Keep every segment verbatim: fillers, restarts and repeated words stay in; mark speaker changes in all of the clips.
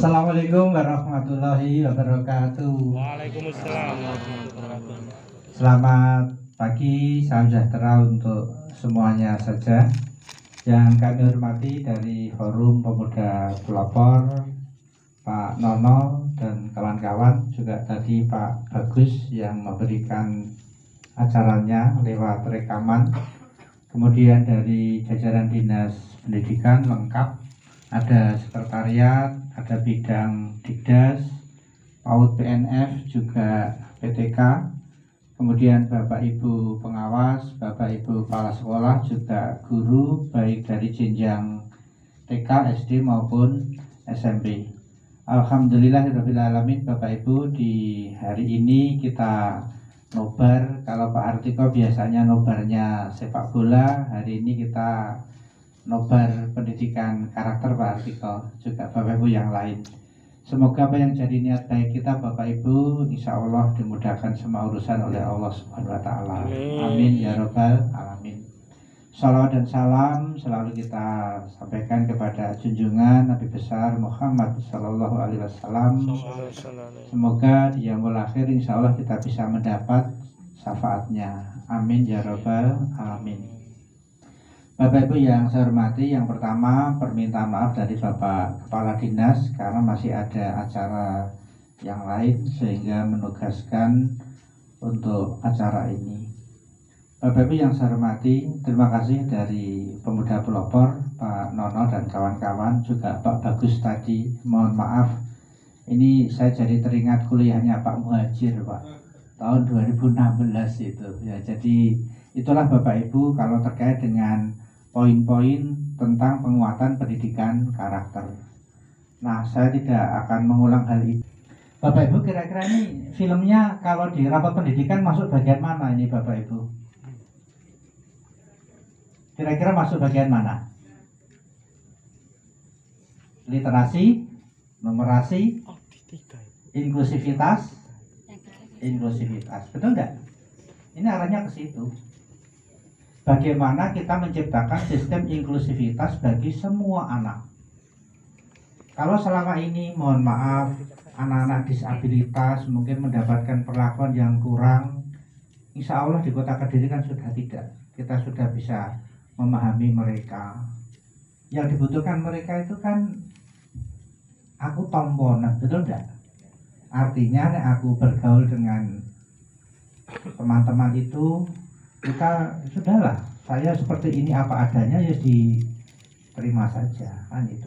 Speaker 1: Assalamualaikum warahmatullahi wabarakatuh.
Speaker 2: Waalaikumsalam warahmatullahi wabarakatuh.
Speaker 1: Selamat pagi, salam sejahtera untuk semuanya saja. Yang kami hormati dari Forum Pemuda Pelopor, Pak Nono dan kawan-kawan, juga tadi Pak Bagus yang memberikan acaranya lewat rekaman. Kemudian dari jajaran Dinas Pendidikan lengkap, ada sekretariat, ada bidang Dikdas, PAUD P N F, juga P T K, kemudian Bapak Ibu pengawas, Bapak Ibu kepala sekolah, juga guru baik dari jenjang T K, S D maupun S M P. Alhamdulillahirabbil alamin, Bapak Ibu, di hari ini kita nobar. Kalau Pak Artiko biasanya nobarnya sepak bola, hari ini kita nobar pendidikan karakter Pak Artiko, juga Bapak Ibu yang lain. Semoga apa yang jadi niat baik kita Bapak Ibu, insya Allah dimudahkan semua urusan oleh Allah Subhanahu Wa Taala. Amin ya Robbal Alamin. Salawat dan salam selalu kita sampaikan kepada junjungan Nabi besar Muhammad Sallallahu Alaihi Wasallam. Semoga di yaumul akhir insya Allah kita bisa mendapat syafaatnya. Amin ya Robbal Alamin. Bapak Ibu yang saya hormati, yang pertama permintaan maaf dari Bapak Kepala Dinas karena masih ada acara yang lain sehingga menugaskan untuk acara ini. Bapak Ibu yang saya hormati, terima kasih dari Pemuda Pelopor, Pak Nono dan kawan-kawan, juga Pak Bagus tadi. Mohon maaf, ini saya jadi teringat kuliahnya Pak Muhajir, Pak, tahun dua ribu enam belas itu. Ya, jadi itulah Bapak Ibu kalau terkait dengan poin-poin tentang penguatan pendidikan karakter. Nah, saya tidak akan mengulang hal itu. Bapak Ibu, kira-kira ini filmnya kalau di rapat pendidikan masuk bagian mana ini Bapak Ibu? Kira-kira masuk bagian mana? Literasi, numerasi, inklusivitas, inklusivitas. Betul nggak? Ini arahnya ke situ. Bagaimana kita menciptakan sistem inklusivitas bagi semua anak. Kalau selama ini, mohon maaf, anak-anak disabilitas mungkin mendapatkan perlakuan yang kurang, insya Allah di Kota Kediri kan sudah tidak. Kita sudah bisa memahami mereka. Yang dibutuhkan mereka itu kan aku tomponan, betul enggak? Artinya aku bergaul dengan teman-teman itu, kita sudahlah, saya seperti ini apa adanya, ya diterima saja, kan itu.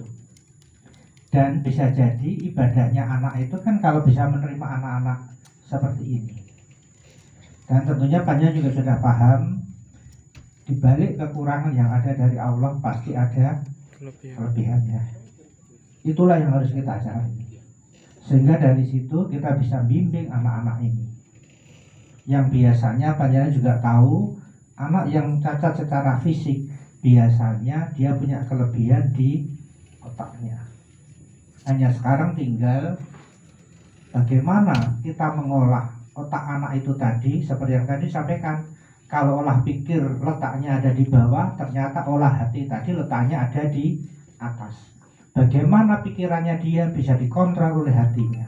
Speaker 1: Dan bisa jadi ibadahnya anak itu kan kalau bisa menerima anak-anak seperti ini. Dan tentunya Panjang juga sudah paham, di balik kekurangan yang ada dari Allah pasti ada kelebihannya. Itulah yang harus kita cari. Sehingga dari situ kita bisa bimbing anak-anak ini. Yang biasanya Panjenengan juga tahu, anak yang cacat secara fisik biasanya dia punya kelebihan di otaknya. Hanya sekarang tinggal bagaimana kita mengolah otak anak itu tadi. Seperti yang tadi sampaikan, kalau olah pikir letaknya ada di bawah, ternyata olah hati tadi letaknya ada di atas. Bagaimana pikirannya dia bisa dikontrol oleh hatinya.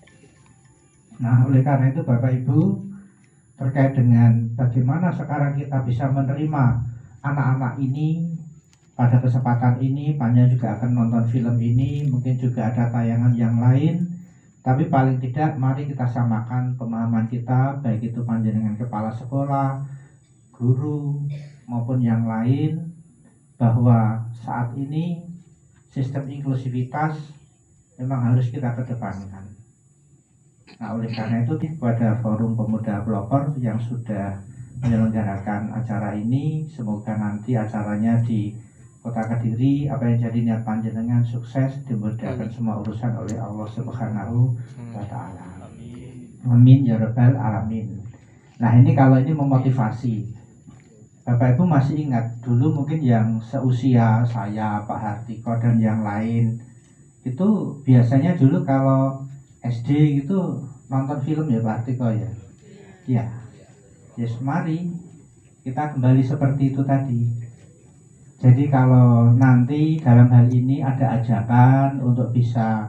Speaker 1: Nah, oleh karena itu Bapak Ibu, terkait dengan bagaimana sekarang kita bisa menerima anak-anak ini, pada kesempatan ini Panjang juga akan nonton film ini, mungkin juga ada tayangan yang lain, tapi paling tidak mari kita samakan pemahaman kita, baik itu Panjenengan kepala sekolah, guru maupun yang lain, bahwa saat ini sistem inklusivitas memang harus kita kedepankan. Nah, oleh karena itu kepada Forum Pemuda Pelopor yang sudah menyelenggarakan acara ini, semoga nanti acaranya di Kota Kediri, apa yang jadi niat Panjenengan sukses, dimudahkan semua urusan oleh Allah Subhanahu wa Ta'ala. Amin ya Rabbal Alamin. Nah, ini kalau ini memotivasi. Bapak Ibu masih ingat dulu mungkin yang seusia saya, Pak Hartiko dan yang lain, itu biasanya dulu kalau S D gitu nonton film ya Pak Hartiko ya. Ya. Yes, mari kita kembali seperti itu tadi. Jadi kalau nanti dalam hal ini ada ajakan untuk bisa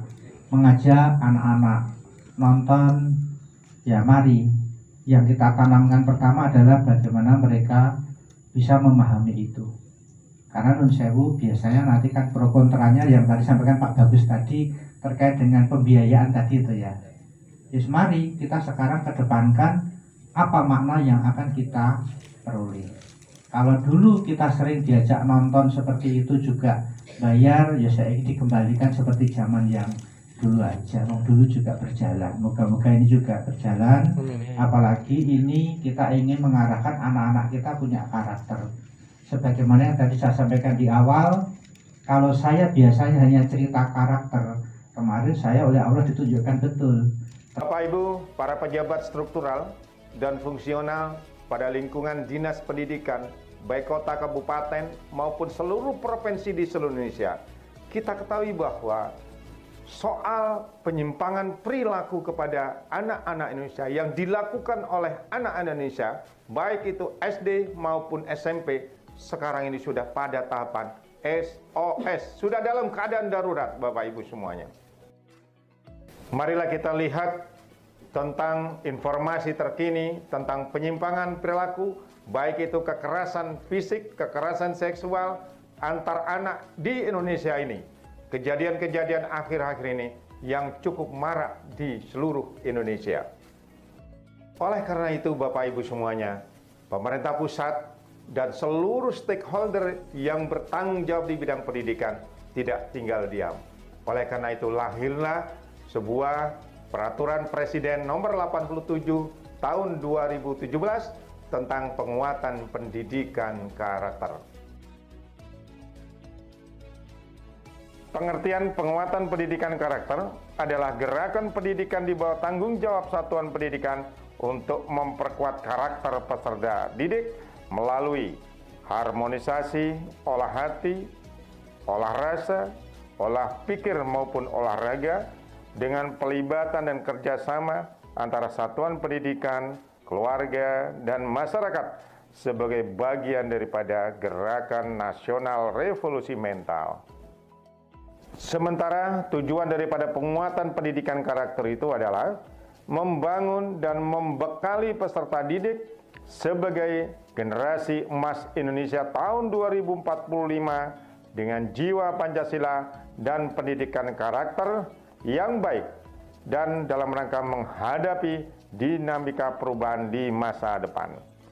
Speaker 1: mengajak anak-anak nonton, ya mari. Yang kita tanamkan pertama adalah bagaimana mereka bisa memahami itu. Karena nun sewu biasanya nanti kan pro kontranya yang tadi sampaikan Pak Bagus tadi terkait dengan pembiayaan tadi itu ya. Yes, mari kita sekarang kedepankan apa makna yang akan kita peroleh. Kalau dulu kita sering diajak nonton seperti itu juga bayar, ya saya ingin dikembalikan seperti zaman yang dulu aja. Mau dulu juga berjalan. Moga-moga ini juga berjalan. Apalagi ini kita ingin mengarahkan anak-anak kita punya karakter. Sebagaimana yang tadi saya sampaikan di awal, kalau saya biasanya hanya cerita karakter, kemarin saya oleh Allah ditunjukkan betul.
Speaker 3: Bapak Ibu, para pejabat struktural dan fungsional pada lingkungan dinas pendidikan, baik kota, kabupaten, maupun seluruh provinsi di seluruh Indonesia, kita ketahui bahwa soal penyimpangan perilaku kepada anak-anak Indonesia yang dilakukan oleh anak-anak Indonesia, baik itu S D maupun S M P, sekarang ini sudah pada tahapan S O S, sudah dalam keadaan darurat, Bapak Ibu semuanya. Marilah kita lihat tentang informasi terkini tentang penyimpangan perilaku, baik itu kekerasan fisik, kekerasan seksual antar anak di Indonesia ini. Kejadian-kejadian akhir-akhir ini yang cukup marak di seluruh Indonesia. Oleh karena itu, Bapak Ibu semuanya, pemerintah pusat dan seluruh stakeholder yang bertanggung jawab di bidang pendidikan tidak tinggal diam. Oleh karena itu, lahirlah sebuah peraturan Presiden nomor delapan puluh tujuh tahun dua ribu tujuh belas tentang penguatan pendidikan karakter. Pengertian penguatan pendidikan karakter adalah gerakan pendidikan di bawah tanggung jawab satuan pendidikan untuk memperkuat karakter peserta didik melalui harmonisasi olah hati, olah rasa, olah pikir maupun olahraga dengan pelibatan dan kerjasama antara satuan pendidikan, keluarga, dan masyarakat sebagai bagian daripada gerakan nasional revolusi mental. Sementara tujuan daripada penguatan pendidikan karakter itu adalah membangun dan membekali peserta didik sebagai generasi emas Indonesia tahun dua ribu empat puluh lima dengan jiwa Pancasila dan pendidikan karakter yang baik dan dalam rangka menghadapi dinamika perubahan di masa depan.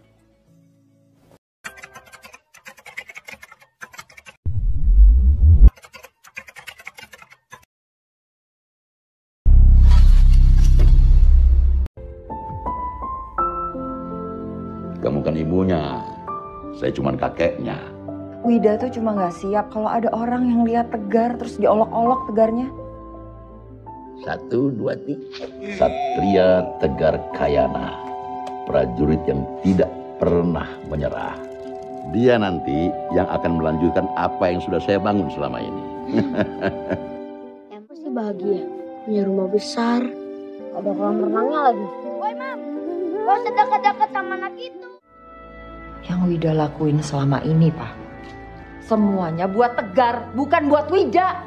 Speaker 4: Kamu kan ibunya, saya cuma kakeknya.
Speaker 5: Wida tuh cuma nggak siap kalau ada orang yang lihat Tegar terus diolok-olok Tegarnya.
Speaker 4: Satu, dua, tiga. Satria Tegar Kayana, prajurit yang tidak pernah menyerah. Dia nanti yang akan melanjutkan apa yang sudah saya bangun selama ini.
Speaker 6: Yang pasti bahagia, punya rumah besar, ada kolam renangnya lagi. Woi Mam, gak usah deket-deket sama anak itu.
Speaker 5: Yang Wida lakuin selama ini, Pak, semuanya buat Tegar, bukan buat Wida.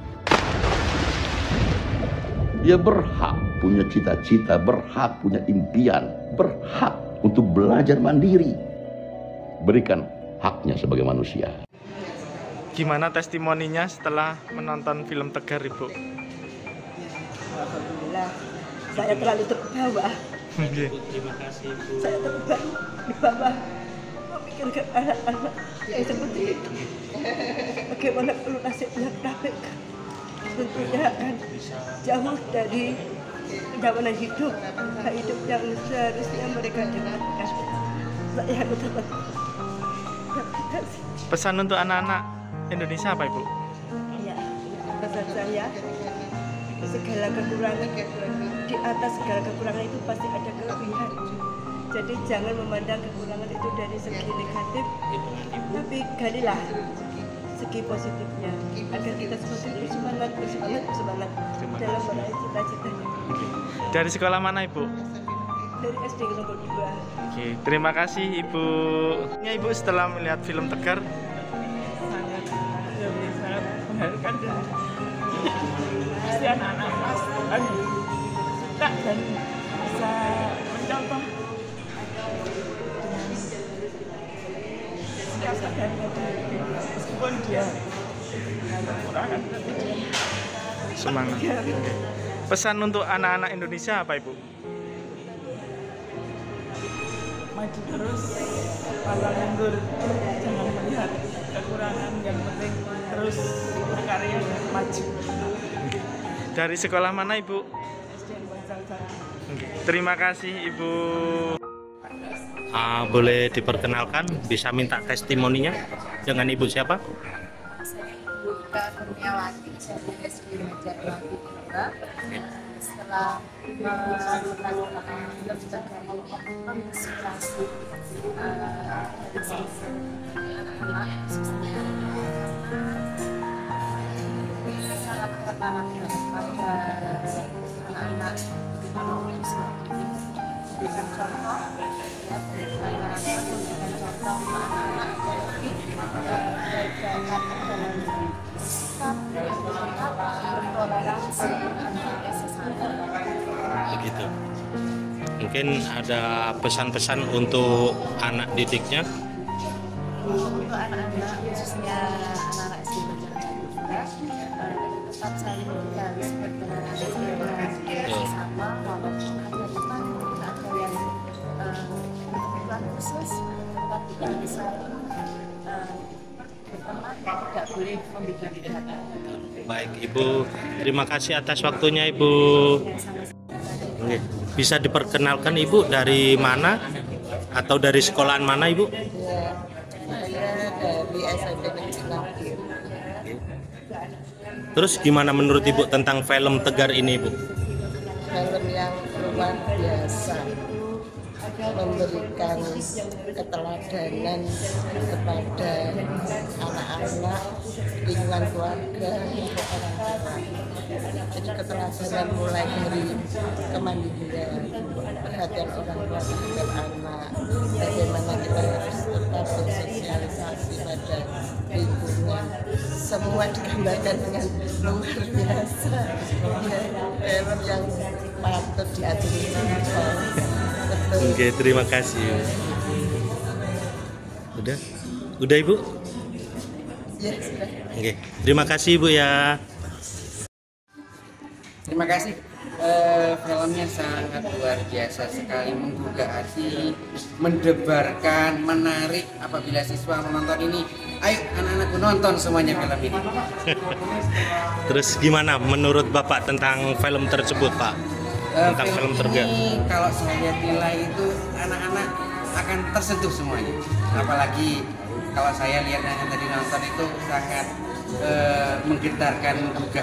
Speaker 4: Dia berhak punya cita-cita, berhak punya impian, berhak untuk belajar mandiri. Berikan haknya sebagai manusia.
Speaker 2: Gimana testimoninya setelah menonton film Tegar, Ibu?
Speaker 7: Alhamdulillah, saya terlalu terbawa.
Speaker 2: Terima kasih, Ibu.
Speaker 7: Saya terbawa di bawah memikirkan anak-anak yang seperti itu. Bagaimana kalau nasibnya K P K? Tentunya akan jauh dari kenyamanan hidup, hidup yang seharusnya mereka dapatkan. Saya ucapkan terima kasih.
Speaker 2: Pesan untuk anak-anak Indonesia apa, Ibu?
Speaker 7: Ya, pesan saya, segala kekurangan, di atas segala kekurangan itu pasti ada kelebihan. Jadi jangan memandang kekurangan itu dari segi negatif, tapi galilah segi positifnya agar kita semakin bersemangat, bersemangat, bersemangat dalam meraih cita-citanya.
Speaker 2: Dari sekolah mana, Ibu?
Speaker 7: Dari S D nomor dua.
Speaker 2: Oke, terima kasih, Ibu. Ya, Ibu setelah melihat film Tegar,
Speaker 8: sangat sangat menghargai dan pasti anak-anak
Speaker 7: dan bisa mencontoh sikap tegarnya dia, meskipun dia kekurangan tapi dia
Speaker 2: Semangat. Oke. Pesan untuk anak-anak Indonesia apa Ibu?
Speaker 7: maju terus, pantang mundur, jangan melihat kekurangan, yang penting terus berkarya dan maju.
Speaker 2: Dari sekolah mana Ibu?
Speaker 7: S D N Bangsal Satu.
Speaker 2: Oke. Terima kasih Ibu. Ah, boleh diperkenalkan, bisa minta testimoninya dengan Ibu siapa?
Speaker 8: Saya Ibu Ika Kurniawati, saya dari S D Majalawati juga. Setelah melakukan film tegar ini menginspirasi uh, dari sisi anak-anak, khususnya karena sangat berpengaruh pada anak-anak autisme ini. Berikan contoh, ya, berikan contoh anak-anak baik dalam sikap, bertoleransi, dan sesama.
Speaker 2: Begitu. Mungkin ada pesan-pesan untuk anak didiknya.
Speaker 8: Untuk anak-anak, khususnya anak-anak S D Majalawati juga, tetap saling harus bertoleransi dengan sesama, walaupun ada teman, ada yang berkebutuhan khusus, tetap kita bisa berteman, tidak boleh membuat kejahatan.
Speaker 2: Baik Ibu, terima kasih atas waktunya Ibu. Oke. Bisa diperkenalkan Ibu dari mana atau dari sekolahan mana Ibu?
Speaker 9: Ya, saya dari S M P Negeri Lampir.
Speaker 2: Terus gimana menurut Ibu tentang film Tegar ini Ibu?
Speaker 9: Film yang luar biasa, memberikan keteladanan kepada anak-anak, lingkungan keluarga, untuk orang tua. Jadi keteladanan mulai dari kemandirian, perhatian orang tua terhadap anak, bagaimana kita harus tetap bersosialisasi pada lingkungan. Semua digambarkan dengan luar biasa. Ya, film yang patut diadili contoh.
Speaker 2: Oke, terima kasih. Udah? Udah Ibu?
Speaker 9: Ya, sudah.
Speaker 2: Oke, terima kasih Ibu ya.
Speaker 10: Terima kasih. Uh, filmnya sangat luar biasa sekali, menggugah hati, mendebarkan, menarik. Apabila siswa menonton ini, ayo anak-anakku nonton semuanya film ini.
Speaker 2: Terus gimana menurut Bapak tentang film tersebut Pak?
Speaker 10: Uh,
Speaker 2: Tentang film,
Speaker 10: film
Speaker 2: Tegar.
Speaker 10: ini kalau saya nilai itu anak-anak akan tersentuh semuanya. Apalagi kalau saya lihat yang tadi nonton itu sangat uh, menggetarkan, menggugah.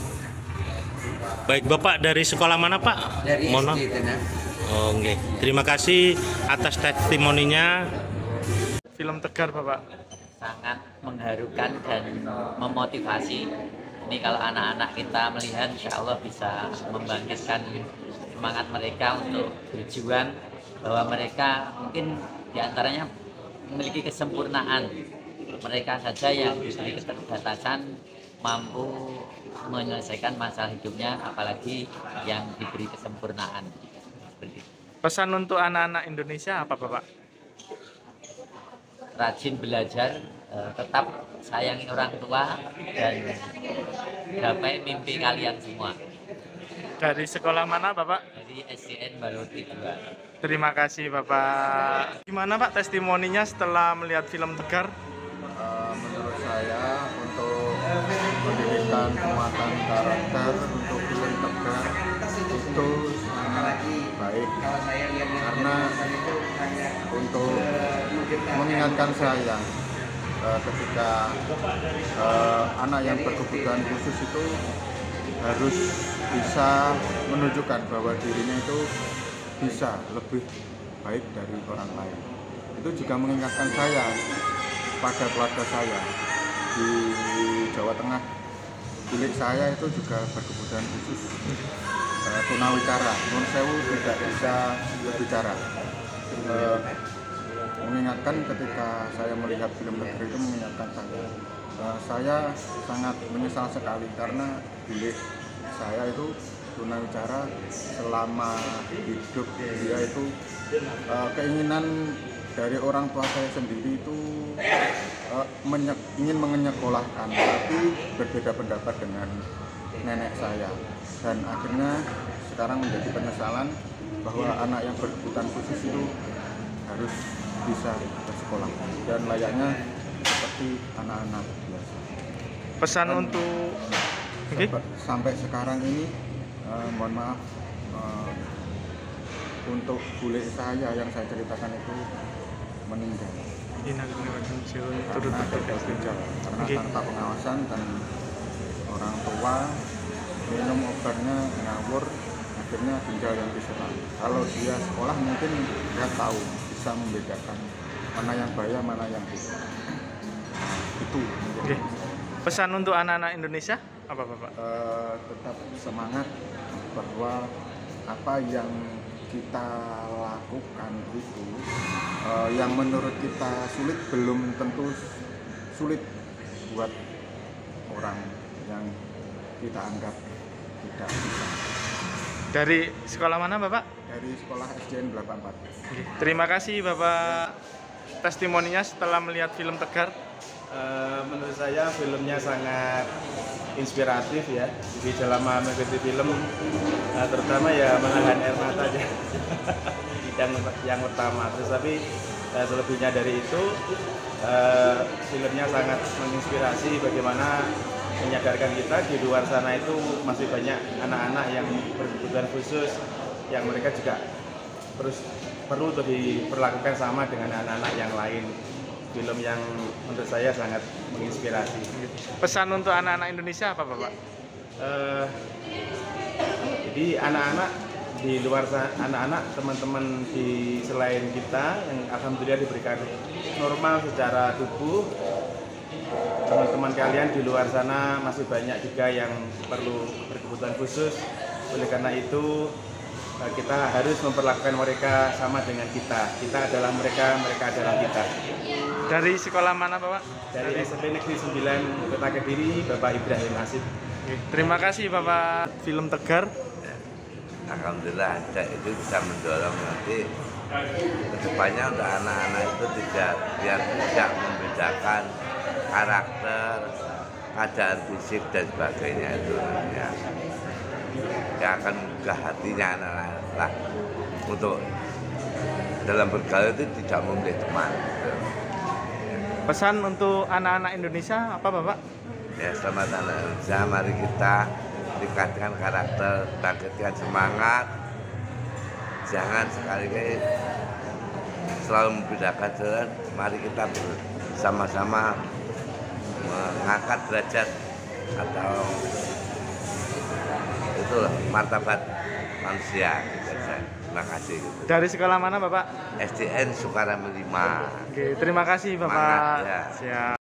Speaker 2: Baik, Bapak dari sekolah mana Pak?
Speaker 10: Dari
Speaker 2: Mohon
Speaker 10: S D Tenang.
Speaker 2: Oh, oke. Terima kasih atas testimoninya. Film Tegar Bapak.
Speaker 11: Sangat mengharukan dan memotivasi. Ini kalau anak-anak kita melihat, insya Allah bisa membangkitkan semangat mereka untuk berjuang, bahwa mereka mungkin diantaranya memiliki kesempurnaan. Mereka saja yang diberi keterbatasan mampu menyelesaikan masalah hidupnya, apalagi yang diberi kesempurnaan. Seperti itu.
Speaker 2: Pesan untuk anak-anak Indonesia apa Bapak?
Speaker 11: Rajin belajar, tetap sayangi orang tua, dan gapai mimpi kalian semua.
Speaker 2: Dari sekolah mana Bapak?
Speaker 11: Dari S D N Baloti dua.
Speaker 2: Terima kasih Bapak. Gimana Pak testimoninya setelah melihat film Tegar?
Speaker 12: Uh, menurut saya untuk pendidikan penguatan karakter untuk film Tegar itu sangat baik, karena untuk mengingatkan saya uh, ketika uh, anak yang berkebutuhan khusus itu harus bisa menunjukkan bahwa dirinya itu bisa lebih baik dari orang lain. Itu juga mengingatkan saya pada keluarga saya di Jawa Tengah. Bilik saya itu juga berkebutuhan khusus, uh, tunawicara, non sewu tidak bisa bicara. Uh, mengingatkan ketika saya melihat film Tegar itu mengingatkan saya. Uh, saya sangat menyesal sekali karena bilik saya itu tunawicara selama hidup dia itu uh, keinginan dari orang tua saya sendiri itu uh, menye- ingin menyekolahkan, tapi berbeda pendapat dengan nenek saya, dan akhirnya sekarang menjadi penyesalan bahwa anak yang berkebutuhan khusus itu harus bisa bersekolah dan layaknya seperti anak-anak biasa.
Speaker 2: Pesan
Speaker 12: Dan
Speaker 2: untuk
Speaker 12: sampai, okay. sampai sekarang ini uh, mohon maaf uh, untuk bule saya yang saya ceritakan itu meninggal karena gagal ginjal, karena okay. tanpa pengawasan dan orang tua minum obatnya ngawur, akhirnya ginjal yang diserang. Kalau dia sekolah mungkin dia tahu, bisa membedakan mana yang bahaya, mana yang tidak. Itu.
Speaker 2: Okay. Pesan untuk anak-anak Indonesia apa Bapak?
Speaker 12: Uh, tetap semangat bahwa apa yang kita lakukan itu uh, yang menurut kita sulit belum tentu sulit buat orang yang kita anggap tidak bisa.
Speaker 2: Dari sekolah mana Bapak?
Speaker 12: Dari sekolah S D N delapan puluh empat.
Speaker 2: Oke. Terima kasih Bapak testimoninya setelah melihat film Tegar.
Speaker 13: Uh, menurut saya filmnya sangat inspiratif ya. Jadi selama mengikuti film, uh, terutama ya menahan air mata aja yang yang pertama. Terus tapi uh, selebihnya dari itu uh, filmnya sangat menginspirasi bagaimana menyadarkan kita di luar sana itu masih banyak anak-anak yang berkebutuhan khusus yang mereka juga terus perlu untuk diperlakukan sama dengan anak-anak yang lain. Film yang menurut saya sangat menginspirasi.
Speaker 2: Pesan untuk anak-anak Indonesia apa Bapak?
Speaker 13: Uh, jadi anak-anak di luar sana, anak-anak teman-teman di selain kita yang alhamdulillah diberikan normal secara tubuh, teman-teman kalian di luar sana masih banyak juga yang perlu berkebutuhan khusus. Oleh karena itu kita harus memperlakukan mereka sama dengan kita. Kita adalah mereka, mereka adalah kita.
Speaker 2: Dari sekolah mana Bapak?
Speaker 13: Dari S M P Negeri sembilan Kota Kediri, Bapak Ibrahim Asif.
Speaker 2: Terima kasih Bapak film Tegar.
Speaker 14: Alhamdulillah itu bisa mendorong nanti kedepannya untuk anak-anak itu tidak biar tidak membedakan karakter, keadaan fisik dan sebagainya itu ya. Yang akan menggugah hatinya anak-anak lah untuk dalam bergaul itu tidak memilih teman.
Speaker 2: Pesan untuk anak-anak Indonesia apa Bapak?
Speaker 14: Ya selamat anak Indonesia, mari kita tingkatkan karakter, bangkitkan semangat, jangan sekali-kali selalu membedakan jalan. Mari kita bersama-sama mengangkat derajat atau itulah martabat manusia. Terima kasih.
Speaker 2: Dari sekolah mana Bapak?
Speaker 14: S D N Sukarame lima.
Speaker 2: Oke, terima kasih Bapak.
Speaker 14: Semangat, ya.
Speaker 2: Siap.